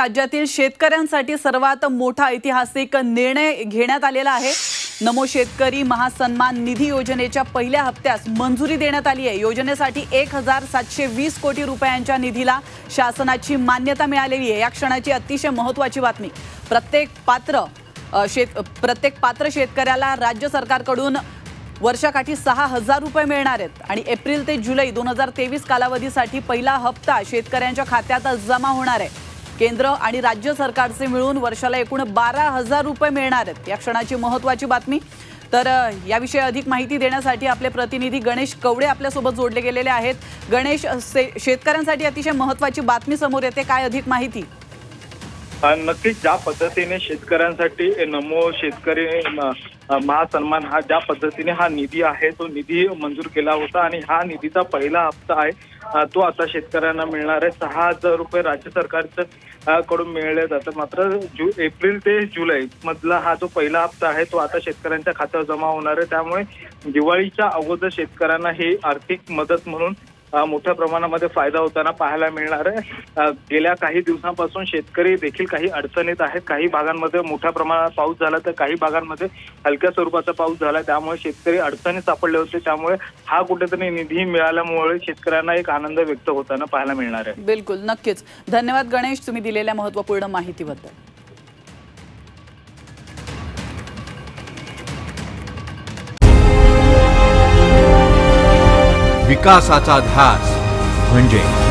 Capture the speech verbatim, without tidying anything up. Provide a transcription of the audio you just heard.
राज्यातील शेतकऱ्यांसाठी सर्वात मोठा ऐतिहासिक निर्णय घेण्यात आलेला आहे। नमो शेतकरी महासन्मान निधी योजनेच्या पहिल्या हप्त्यास मंजुरी देण्यात आली आहे। योजनेसाठी एक हजार सातशे वीस कोटी रुपयांच्या निधीला शासनाची मान्यता मिळालेली आहे। या क्षणाची अतिशय महत्त्वाची बातमी। प्रत्येक पात्र शेत प्रत्येक पात्र शेतकऱ्याला राज्य सरकारकडून वर्षाकाठी सहा हजार रुपये मिळणार आहेत आणि एप्रिल ते जुलै दोन हजार तेवीस कालावधीसाठी पहिला हप्ता शेतकऱ्यांच्या खात्यात जमा होणार आहे। केंद्र आणि राज्य सरकारचे मिळून वर्षाला एकूण बारा हजार रुपये मिळणार आहेत। या क्षणाची महत्त्वाची बातमी। तर याविषयी अधिक माहिती देण्यासाठी आपले प्रतिनिधी गणेश कवडे आपल्या सोबत जोडले गेलेले आहेत। गणेश, शेतकऱ्यांसाठी अतिशय महत्त्वाची बातमी समोर येते, काय अधिक माहिती? नक्कीच ज्या पद्धतीने शेतकऱ्यांसाठी नमो शेतकरी महासन्मान हा ज्या पद्धतीने हा निधी आहे तो निधी मंजूर केला होता आणि हा निधीचा पहिला हप्ता आहे तो आता शेतकऱ्यांना मिळणार आहे। सहा हजार रुपये राज्य सरकारच्या कडून मिळले जातात। मात्र जु एप्रिल ते जुलै मधला हा जो पहिला हप्ता आहे तो आता शेतकऱ्यांच्या खात्यावर जमा होणार आहे। त्यामुळे दिवाळीच्या अगोदर शेतकऱ्यांना ही आर्थिक मदत म्हणून मोठ्या प्रमाणामध्ये फायदा होताना पाहायला मिळणार आहे। गेल्या काही दिवसांपासून शेतकरी देखील काही अडचणीत आहेत। काही भागांमध्ये मोठ्या प्रमाणात पाऊस झाला तर काही भागांमध्ये हलक्या स्वरूपाचा पाऊस झाला, त्यामुळे शेतकरी अडचणीत सापडले होते। त्यामुळे हा कुठेतरी निधी मिळाल्यामुळे शेतकऱ्यांना एक आनंद व्यक्त होताना पाहायला मिळणार आहे। बिलकुल, नक्कीच। धन्यवाद गणेश, तुम्ही दिलेल्या महत्त्वपूर्ण माहितीबद्दल। विकासाचा ध्यास म्हणजे